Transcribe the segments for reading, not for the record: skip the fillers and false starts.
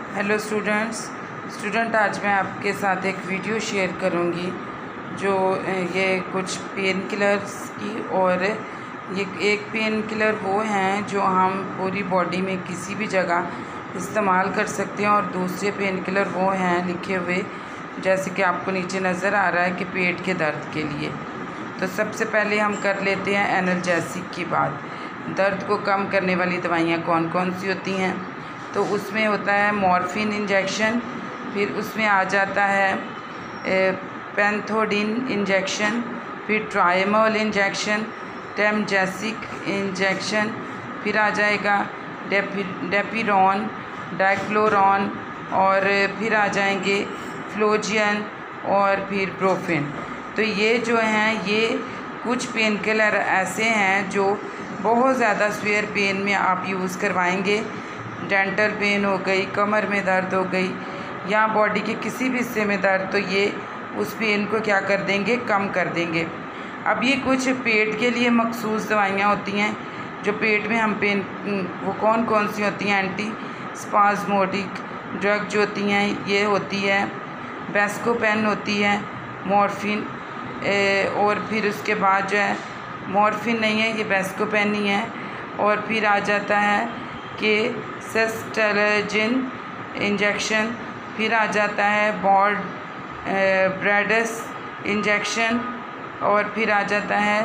Hello student आज मैं आपके साथ एक वीडियो शेयर करूंगी जो ये कुछ पेन किलर्स की। और ये एक पेन किलर वो हैं जो हम पूरी बॉडी में किसी भी जगह इस्तेमाल कर सकते हैं, और दूसरे पेन किलर वो हैं लिखे हुए जैसे कि आपको नीचे नज़र आ रहा है कि पेट के दर्द के लिए। तो सबसे पहले हम कर लेते हैं एनाल्जेसिक की बात। दर्द को कम करने वाली दवाइयाँ कौन कौन सी होती हैं? तो उसमें होता है मॉर्फिन इंजेक्शन, फिर उसमें आ जाता है पेंथोडिन इंजेक्शन, फिर ट्राइमोल इंजेक्शन, टेमजेसिक इंजेक्शन, फिर आ जाएगा डेपिरॉन, डाइक्लोरॉन, और फिर आ जाएंगे फ्लोजियन और फिर ब्रोफिन। तो ये जो हैं ये कुछ पेन किलर ऐसे हैं जो बहुत ज़्यादा सीवियर पेन में आप यूज़ करवाएंगे। डेंटल पेन हो गई, कमर में दर्द हो गई, या बॉडी के किसी भी हिस्से में दर्द, तो ये उस पेन को क्या कर देंगे, कम कर देंगे। अब ये कुछ पेट के लिए मखसूस दवाइयाँ होती हैं जो पेट में हम पेन, वो कौन कौन सी होती हैं? एंटी स्पाज्मोडिक ड्रग जो होती हैं ये होती है बेस्कोपेन होती है, मॉर्फिन, और फिर उसके बाद जो है मॉर्फिन नहीं है, ये बेस्कोपेन ही है। और फिर आ जाता है कि सेस्टेलजिन इंजेक्शन, फिर आ जाता है ब्रेडस इंजेक्शन, और फिर आ जाता है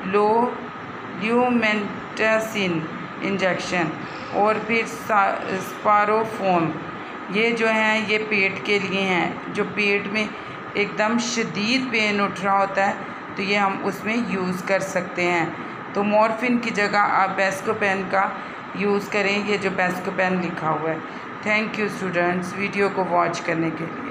ल्यूमेंटासिन इंजेक्शन, और फिर स्पारोफोम। ये जो हैं ये पेट के लिए हैं, जो पेट में एकदम शदीद पेन उठ रहा होता है तो ये हम उसमें यूज़ कर सकते हैं। तो मॉर्फिन की जगह आप बेस्कोपेन का यूज़ करें, ये जो बेस्कोपेन लिखा हुआ है। थैंक यू स्टूडेंट्स वीडियो को वॉच करने के लिए।